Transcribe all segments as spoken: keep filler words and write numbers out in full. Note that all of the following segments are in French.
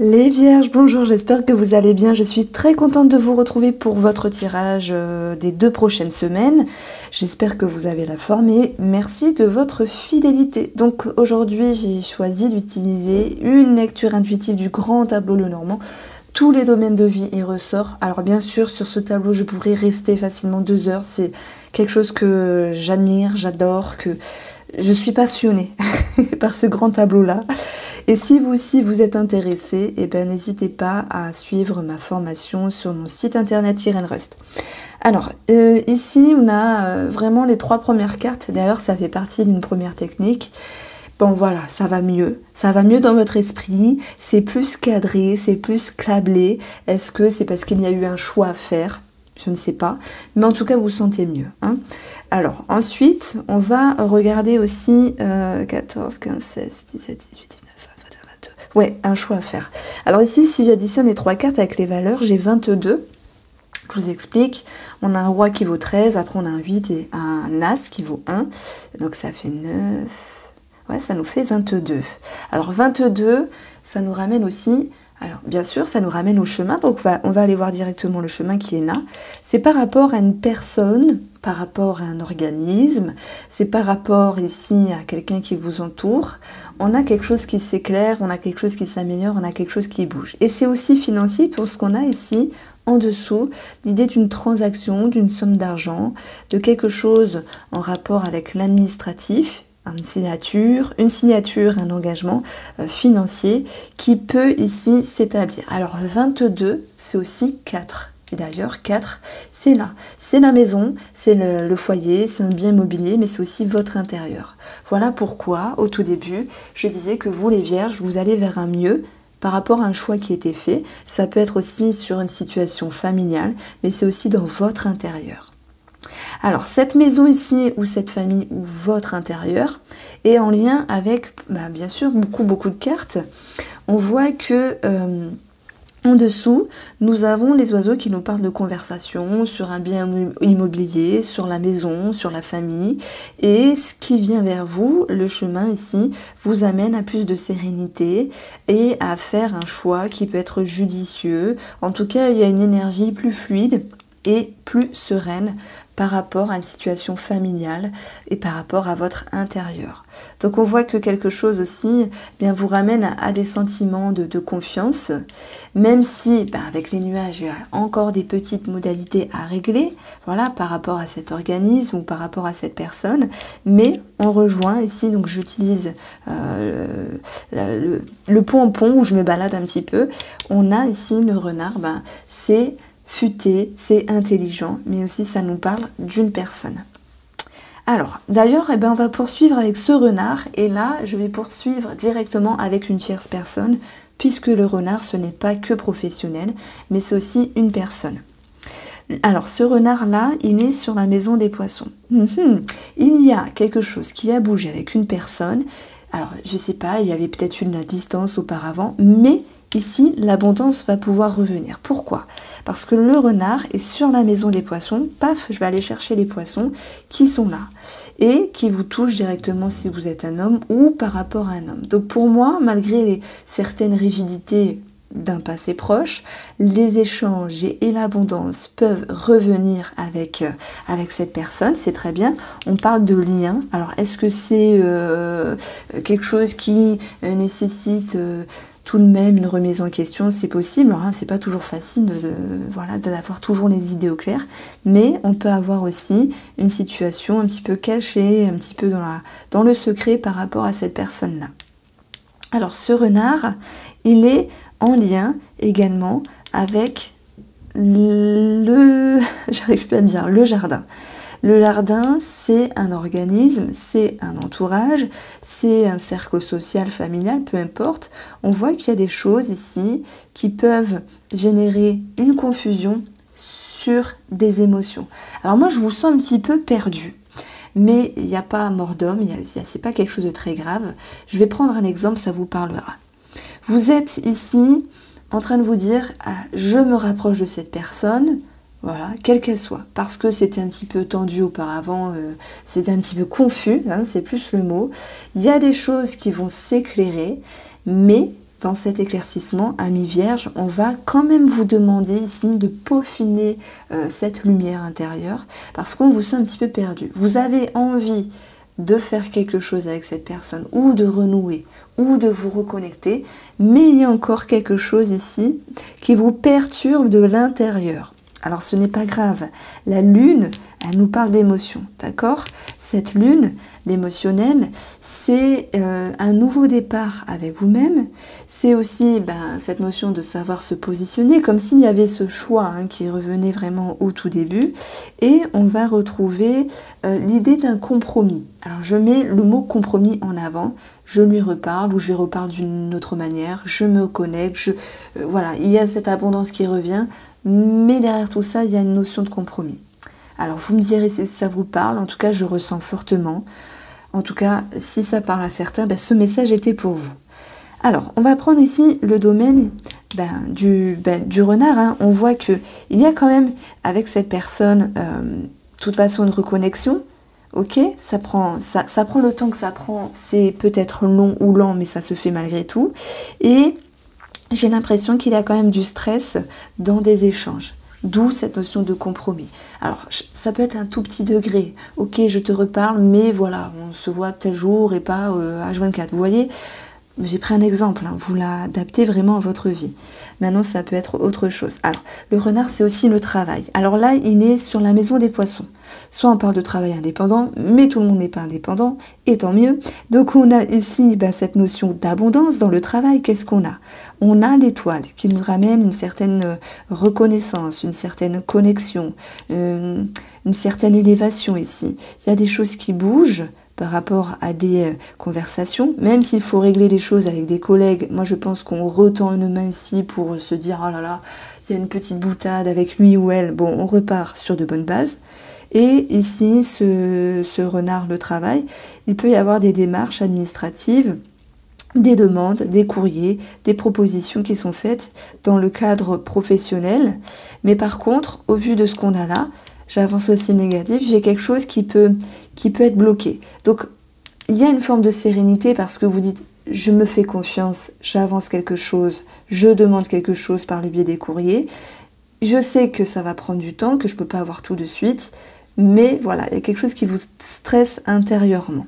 Les Vierges, bonjour, j'espère que vous allez bien. Je suis très contente de vous retrouver pour votre tirage euh, des deux prochaines semaines. J'espère que vous avez la forme et merci de votre fidélité. Donc aujourd'hui, j'ai choisi d'utiliser une lecture intuitive du grand tableau Lenormand. Tous les domaines de vie y ressortent. Alors bien sûr, sur ce tableau, je pourrais rester facilement deux heures. C'est quelque chose que j'admire, j'adore, que je suis passionnée par ce grand tableau-là. Et si vous aussi vous êtes intéressé, eh ben, n'hésitez pas à suivre ma formation sur mon site internet Irène Rust. Alors, euh, ici, on a euh, vraiment les trois premières cartes. D'ailleurs, ça fait partie d'une première technique. Bon, voilà, ça va mieux. Ça va mieux dans votre esprit. C'est plus cadré, c'est plus câblé. Est-ce que c'est parce qu'il y a eu un choix à faire ? Je ne sais pas. Mais en tout cas, vous vous sentez mieux. Hein. Alors, ensuite, on va regarder aussi euh, quatorze, quinze, seize, dix-sept, dix-huit, dix-neuf, vingt, vingt et un, vingt-deux. Ouais, un choix à faire. Alors ici, si j'additionne les trois cartes avec les valeurs, j'ai vingt-deux. Je vous explique. On a un roi qui vaut treize. Après, on a un huit et un as qui vaut un. Donc, ça fait neuf. Ouais, ça nous fait vingt-deux. Alors, vingt-deux, ça nous ramène aussi... Alors, bien sûr, ça nous ramène au chemin, donc on va, on va aller voir directement le chemin qui est là. C'est par rapport à une personne, par rapport à un organisme, c'est par rapport ici à quelqu'un qui vous entoure. On a quelque chose qui s'éclaire, on a quelque chose qui s'améliore, on a quelque chose qui bouge. Et c'est aussi financier pour ce qu'on a ici, en dessous, l'idée d'une transaction, d'une somme d'argent, de quelque chose en rapport avec l'administratif, une signature, une signature, un engagement euh, financier qui peut ici s'établir. Alors vingt-deux, c'est aussi quatre. Et d'ailleurs, quatre, c'est là. C'est la maison, c'est le, le foyer, c'est un bien immobilier, mais c'est aussi votre intérieur. Voilà pourquoi, au tout début, je disais que vous, les Vierges, vous allez vers un mieux par rapport à un choix qui a été fait. Ça peut être aussi sur une situation familiale, mais c'est aussi dans votre intérieur. Alors, cette maison ici, ou cette famille, ou votre intérieur, est en lien avec, bah, bien sûr, beaucoup, beaucoup de cartes. On voit que, euh, en dessous, nous avons les oiseaux qui nous parlent de conversation sur un bien immobilier, sur la maison, sur la famille. Et ce qui vient vers vous, le chemin ici, vous amène à plus de sérénité et à faire un choix qui peut être judicieux. En tout cas, il y a une énergie plus fluide et plus sereine par rapport à une situation familiale et par rapport à votre intérieur. Donc on voit que quelque chose aussi eh bien, vous ramène à, à des sentiments de, de confiance, même si ben, avec les nuages, il y a encore des petites modalités à régler, voilà, par rapport à cet organisme ou par rapport à cette personne, mais on rejoint ici, donc j'utilise euh, le, le, le pompon où je me balade un petit peu, on a ici le renard, ben, c'est futé, c'est intelligent, mais aussi ça nous parle d'une personne. Alors, d'ailleurs, eh ben, on va poursuivre avec ce renard, et là, je vais poursuivre directement avec une tierce personne, puisque le renard, ce n'est pas que professionnel, mais c'est aussi une personne. Alors, ce renard-là, il est sur la maison des poissons. Mmh, il y a quelque chose qui a bougé avec une personne. Alors, je sais pas, il y avait peut-être une distance auparavant, mais ici, l'abondance va pouvoir revenir. Pourquoi ? Parce que le renard est sur la maison des poissons. Paf, je vais aller chercher les poissons qui sont là et qui vous touchent directement si vous êtes un homme ou par rapport à un homme. Donc pour moi, malgré les, certaines rigidités d'un passé proche, les échanges et l'abondance peuvent revenir avec, euh, avec cette personne, c'est très bien. On parle de lien. Alors, est-ce que c'est euh, quelque chose qui euh, nécessite... Euh, tout de même une remise en question, c'est possible, hein, c'est pas toujours facile de, de, voilà, d'avoir toujours les idées au clair, mais on peut avoir aussi une situation un petit peu cachée, un petit peu dans, la, dans le secret par rapport à cette personne-là. Alors ce renard, il est en lien également avec le, j'arrive pas à dire, le jardin. Le jardin, c'est un organisme, c'est un entourage, c'est un cercle social, familial, peu importe. On voit qu'il y a des choses ici qui peuvent générer une confusion sur des émotions. Alors moi, je vous sens un petit peu perdu, mais il n'y a pas mort d'homme, c'est pas quelque chose de très grave. Je vais prendre un exemple, ça vous parlera. Vous êtes ici en train de vous dire ah, « je me rapproche de cette personne », voilà, quelle qu'elle soit, parce que c'était un petit peu tendu auparavant, euh, c'était un petit peu confus, hein, c'est plus le mot. Il y a des choses qui vont s'éclairer, mais dans cet éclaircissement, amis vierges, on va quand même vous demander ici de peaufiner euh, cette lumière intérieure parce qu'on vous sent un petit peu perdu. Vous avez envie de faire quelque chose avec cette personne ou de renouer ou de vous reconnecter, mais il y a encore quelque chose ici qui vous perturbe de l'intérieur. Alors ce n'est pas grave, la lune, elle nous parle d'émotion, d'accord? Cette lune, l'émotionnel, c'est euh, un nouveau départ avec vous-même, c'est aussi ben, cette notion de savoir se positionner, comme s'il y avait ce choix hein, qui revenait vraiment au tout début, et on va retrouver euh, l'idée d'un compromis. Alors je mets le mot compromis en avant, je lui reparle ou je lui reparle d'une autre manière, je me connecte, je, euh, voilà, il y a cette abondance qui revient, mais derrière tout ça, il y a une notion de compromis. Alors, vous me direz si ça vous parle. En tout cas, je ressens fortement. En tout cas, si ça parle à certains, ben, ce message était pour vous. Alors, on va prendre ici le domaine ben, du, ben, du renard. Hein. On voit qu'il y a quand même, avec cette personne, euh, de toute façon, une reconnexion. Ok, ça prend, ça, ça prend le temps que ça prend. C'est peut-être long ou lent, mais ça se fait malgré tout. Et j'ai l'impression qu'il y a quand même du stress dans des échanges. D'où cette notion de compromis. Alors, ça peut être un tout petit degré. Ok, je te reparle, mais voilà, on se voit tel jour et pas euh, H vingt-quatre. Vous voyez, j'ai pris un exemple, hein, vous l'adaptez vraiment à votre vie. Maintenant, ça peut être autre chose. Alors, le renard, c'est aussi le travail. Alors là, il est sur la maison des poissons. Soit on parle de travail indépendant, mais tout le monde n'est pas indépendant, et tant mieux. Donc, on a ici bah, cette notion d'abondance dans le travail. Qu'est-ce qu'on a? On a l'étoile qui nous ramène une certaine reconnaissance, une certaine connexion, euh, une certaine élévation ici. Il y a des choses qui bougent par rapport à des euh, conversations, même s'il faut régler les choses avec des collègues. Moi, je pense qu'on retend une main ici pour se dire « Oh là là, il y a une petite boutade avec lui ou elle. » Bon, on repart sur de bonnes bases. Et ici, ce, ce renard, le travail, il peut y avoir des démarches administratives, des demandes, des courriers, des propositions qui sont faites dans le cadre professionnel. Mais par contre, au vu de ce qu'on a là, j'avance aussi négatif, j'ai quelque chose qui peut, qui peut être bloqué. Donc, il y a une forme de sérénité parce que vous dites, je me fais confiance, j'avance quelque chose, je demande quelque chose par le biais des courriers. Je sais que ça va prendre du temps, que je ne peux pas avoir tout de suite, mais voilà, il y a quelque chose qui vous stresse intérieurement.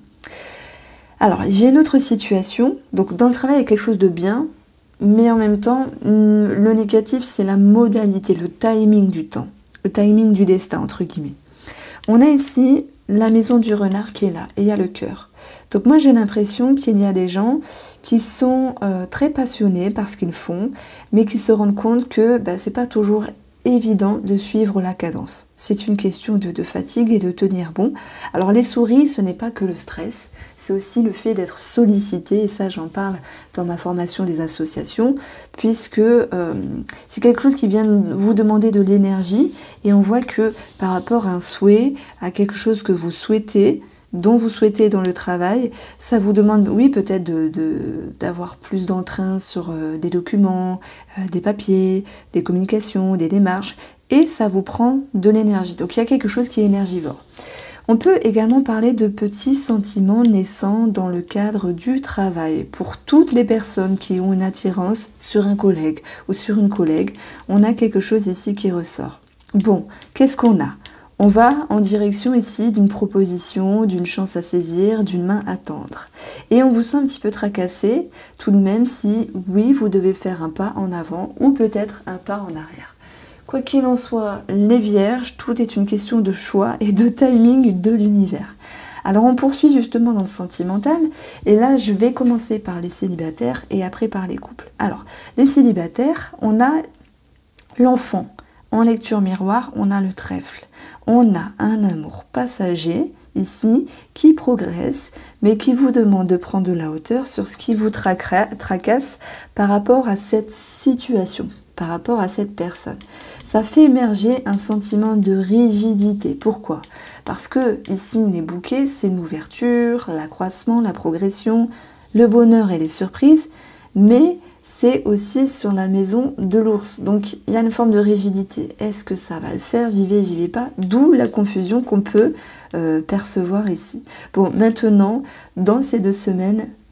Alors, j'ai une autre situation. Donc, dans le travail, il y a quelque chose de bien, mais en même temps, le négatif, c'est la modalité, le timing du temps. Le timing du destin, entre guillemets. On a ici la maison du renard qui est là, et il y a le cœur. Donc moi, j'ai l'impression qu'il y a des gens qui sont euh, très passionnés par ce qu'ils font, mais qui se rendent compte que ben, c'est pas toujours évident de suivre la cadence. C'est une question de, de fatigue et de tenir bon. Alors les souris, ce n'est pas que le stress, c'est aussi le fait d'être sollicité, et ça j'en parle dans ma formation des associations, puisque euh, c'est quelque chose qui vient vous demander de l'énergie, et on voit que par rapport à un souhait, à quelque chose que vous souhaitez, dont vous souhaitez dans le travail, ça vous demande, oui, peut-être de, de, d'avoir plus d'entrain sur euh, des documents, euh, des papiers, des communications, des démarches, et ça vous prend de l'énergie. Donc il y a quelque chose qui est énergivore. On peut également parler de petits sentiments naissants dans le cadre du travail. Pour toutes les personnes qui ont une attirance sur un collègue ou sur une collègue, on a quelque chose ici qui ressort. Bon, qu'est-ce qu'on a ? On va en direction ici d'une proposition, d'une chance à saisir, d'une main à tendre. Et on vous sent un petit peu tracassé, tout de même si, oui, vous devez faire un pas en avant ou peut-être un pas en arrière. Quoi qu'il en soit, les vierges, tout est une question de choix et de timing de l'univers. Alors on poursuit justement dans le sentimental, et là je vais commencer par les célibataires et après par les couples. Alors, les célibataires, on a l'enfant. En lecture miroir, on a le trèfle. On a un amour passager, ici, qui progresse, mais qui vous demande de prendre de la hauteur sur ce qui vous traca- tracasse par rapport à cette situation, par rapport à cette personne. Ça fait émerger un sentiment de rigidité. Pourquoi ? Parce que ici, les bouquets, c'est l'ouverture, l'accroissement, la progression, le bonheur et les surprises, mais c'est aussi sur la maison de l'ours. Donc, il y a une forme de rigidité. Est-ce que ça va le faire? J'y vais, j'y vais pas. D'où la confusion qu'on peut euh, percevoir ici. Bon, maintenant, dans ces deux semaines,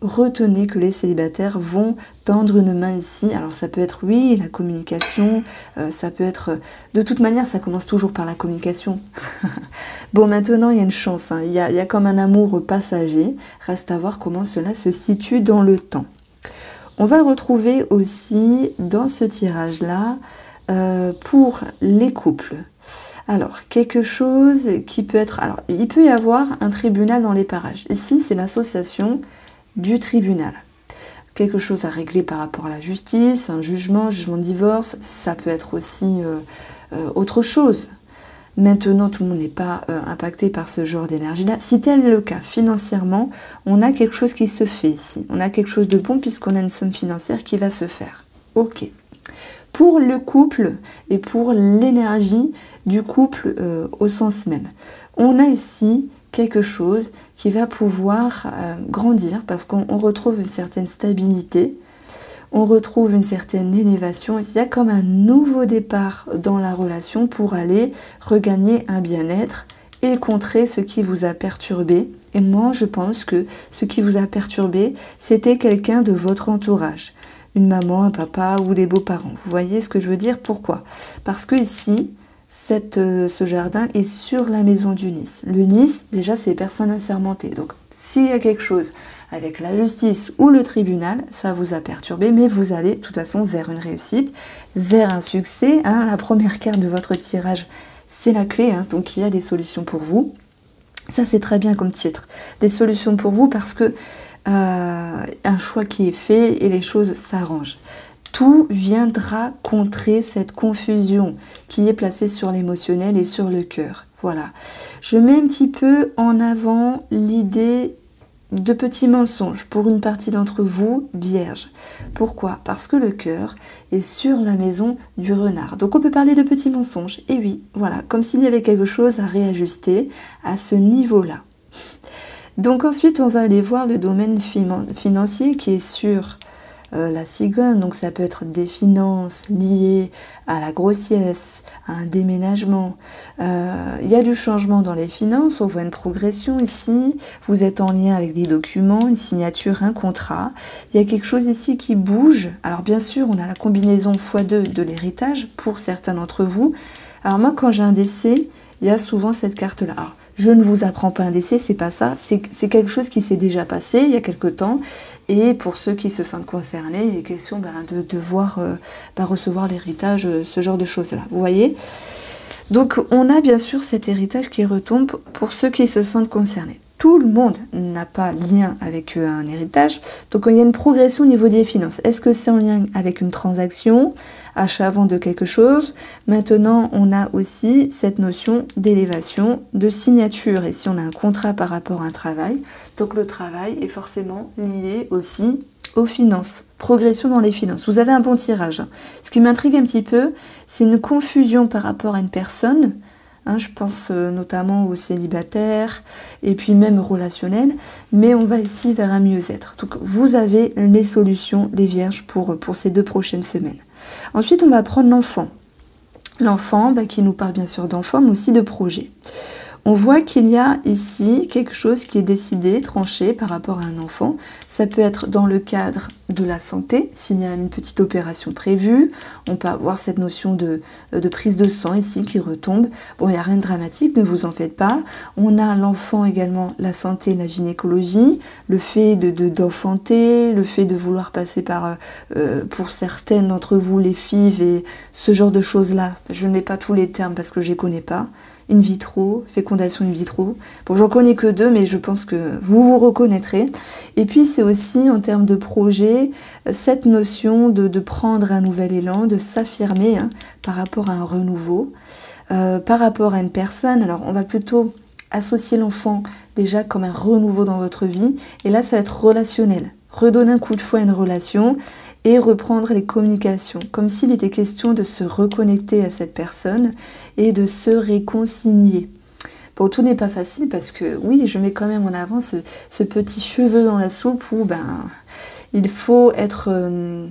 retenez que les célibataires vont tendre une main ici. Alors ça peut être, oui, la communication, euh, ça peut être... De toute manière, ça commence toujours par la communication. Bon, maintenant, il y a une chance, hein. il, y a, il y a comme un amour passager. Reste à voir comment cela se situe dans le temps. On va retrouver aussi dans ce tirage-là, euh, pour les couples. Alors, quelque chose qui peut être... Alors, il peut y avoir un tribunal dans les parages. Ici, c'est l'association du tribunal. Quelque chose à régler par rapport à la justice, un jugement, jugement de divorce, ça peut être aussi euh, euh, autre chose. Maintenant, tout le monde n'est pas euh, impacté par ce genre d'énergie-là. Si tel est le cas, financièrement, on a quelque chose qui se fait ici. On a quelque chose de bon puisqu'on a une somme financière qui va se faire. Ok. Pour le couple et pour l'énergie du couple euh, au sens même, on a ici quelque chose qui va pouvoir euh, grandir parce qu'on retrouve une certaine stabilité, on retrouve une certaine élévation, il y a comme un nouveau départ dans la relation pour aller regagner un bien-être et contrer ce qui vous a perturbé. Et moi, je pense que ce qui vous a perturbé, c'était quelqu'un de votre entourage. Une maman, un papa ou des beaux-parents. Vous voyez ce que je veux dire? Pourquoi? Parce que ici, Cette, euh, ce jardin est sur la maison du Nice. Le Nice, déjà, c'est les personnes assermentées. Donc, s'il y a quelque chose avec la justice ou le tribunal, ça vous a perturbé, mais vous allez, de toute façon, vers une réussite, vers un succès. Hein. La première carte de votre tirage, c'est la clé, hein. Donc il y a des solutions pour vous. Ça, c'est très bien comme titre. Des solutions pour vous parce que euh, un choix qui est fait et les choses s'arrangent. Tout viendra contrer cette confusion qui est placée sur l'émotionnel et sur le cœur. Voilà. Je mets un petit peu en avant l'idée de petits mensonges pour une partie d'entre vous, vierges. Pourquoi? Parce que le cœur est sur la maison du renard. Donc on peut parler de petits mensonges. Et oui, voilà, comme s'il y avait quelque chose à réajuster à ce niveau-là. Donc ensuite, on va aller voir le domaine financier qui est sur... Euh, la cigogne, donc ça peut être des finances liées à la grossesse, à un déménagement. Euh, il y a du changement dans les finances, on voit une progression ici, vous êtes en lien avec des documents, une signature, un contrat. Il y a quelque chose ici qui bouge. Alors bien sûr, on a la combinaison fois deux de l'héritage pour certains d'entre vous. Alors moi, quand j'ai un décès, il y a souvent cette carte-là. Alors, je ne vous apprends pas un décès, c'est pas ça. C'est quelque chose qui s'est déjà passé il y a quelque temps. Et pour ceux qui se sentent concernés, il est question ben, de devoir euh, ben, recevoir l'héritage, ce genre de choses-là. Vous voyez? Donc, on a bien sûr cet héritage qui retombe pour ceux qui se sentent concernés. Tout le monde n'a pas lien avec un héritage, donc il y a une progression au niveau des finances. Est-ce que c'est en lien avec une transaction, achat-vente de quelque chose? Maintenant, on a aussi cette notion d'élévation, de signature. Et si on a un contrat par rapport à un travail, donc le travail est forcément lié aussi aux finances. Progression dans les finances. Vous avez un bon tirage. Ce qui m'intrigue un petit peu, c'est une confusion par rapport à une personne. Hein, je pense euh, notamment aux célibataires et puis même relationnels, mais on va ici vers un mieux-être. Donc vous avez les solutions, les vierges, pour, pour ces deux prochaines semaines. Ensuite, on va prendre l'enfant. L'enfant bah, qui nous parle bien sûr d'enfant, mais aussi de projet. On voit qu'il y a ici quelque chose qui est décidé, tranché par rapport à un enfant. Ça peut être dans le cadre de la santé, s'il y a une petite opération prévue. On peut avoir cette notion de, de prise de sang ici qui retombe. Bon, il n'y a rien de dramatique, ne vous en faites pas. On a l'enfant également, la santé, la gynécologie, le fait de, de, d'enfanter, le fait de vouloir passer par, euh, pour certaines d'entre vous, les F I V et ce genre de choses-là. Je ne mets pas tous les termes parce que je ne les connais pas. In vitro, fécondation in vitro. Bon, j'en connais que deux, mais je pense que vous vous reconnaîtrez. Et puis, c'est aussi, en termes de projet, cette notion de, de prendre un nouvel élan, de s'affirmer hein, par rapport à un renouveau, euh, par rapport à une personne. Alors, on va plutôt associer l'enfant déjà comme un renouveau dans votre vie. Et là, ça va être relationnel. Redonner un coup de fouet à une relation et reprendre les communications, comme s'il était question de se reconnecter à cette personne et de se réconcilier. Bon, tout n'est pas facile parce que, oui, je mets quand même en avant ce, ce petit cheveu dans la soupe où ben, il faut être euh,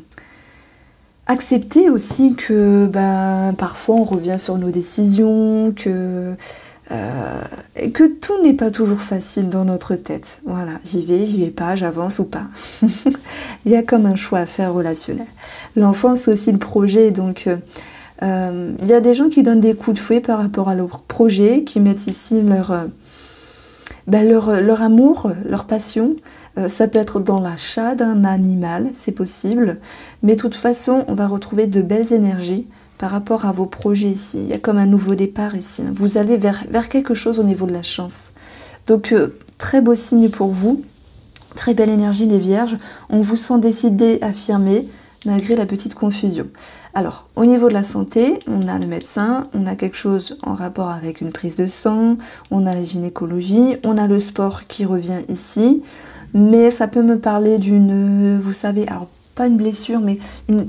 accepter aussi que ben, parfois on revient sur nos décisions, que euh, et que tout n'est pas toujours facile dans notre tête. Voilà, j'y vais, j'y vais pas, j'avance ou pas. Il y a comme un choix à faire relationnel. L'enfant, c'est aussi le projet, donc euh, euh, il y a des gens qui donnent des coups de fouet par rapport à leur projet, qui mettent ici leur, euh, ben leur, leur amour, leur passion. Euh, ça peut être dans l'achat d'un animal, c'est possible, mais de toute façon, on va retrouver de belles énergies par rapport à vos projets ici. Il y a comme un nouveau départ ici. Vous allez vers, vers quelque chose au niveau de la chance. Donc, euh, très beau signe pour vous. Très belle énergie, les vierges. On vous sent décidé, affirmé, malgré la petite confusion. Alors, au niveau de la santé, on a le médecin, on a quelque chose en rapport avec une prise de sang, on a la gynécologie, on a le sport qui revient ici. Mais ça peut me parler d'une, vous savez, alors pas une blessure, mais une...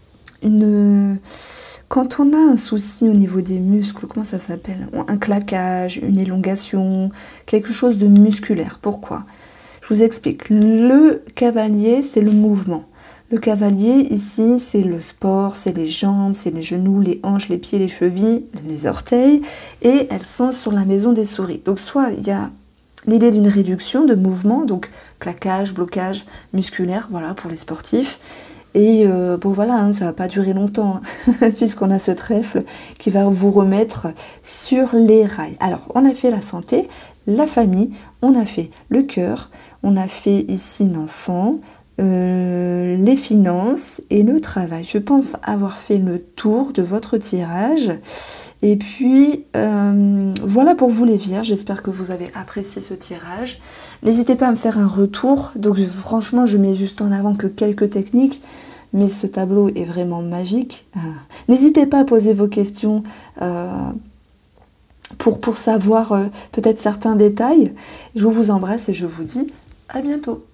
une Quand on a un souci au niveau des muscles, comment ça s'appelle? Un claquage, une élongation, quelque chose de musculaire. Pourquoi? Je vous explique. Le cavalier, c'est le mouvement. Le cavalier, ici, c'est le sport, c'est les jambes, c'est les genoux, les hanches, les pieds, les chevilles, les orteils. Et elles sont sur la maison des souris. Donc, soit il y a l'idée d'une réduction de mouvement, donc claquage, blocage musculaire, voilà, pour les sportifs. Et euh, bon voilà, hein, ça va pas durer longtemps, hein, puisqu'on a ce trèfle qui va vous remettre sur les rails. Alors, on a fait la santé, la famille, on a fait le cœur, on a fait ici l'enfant, euh, les finances et le travail. Je pense avoir fait le tour de votre tirage. Et puis, euh, voilà pour vous les vierges. J'espère que vous avez apprécié ce tirage. N'hésitez pas à me faire un retour. Donc franchement, je mets juste en avant que quelques techniques. Mais ce tableau est vraiment magique. N'hésitez pas à poser vos questions euh, pour, pour savoir euh, peut-être certains détails. Je vous embrasse et je vous dis à bientôt.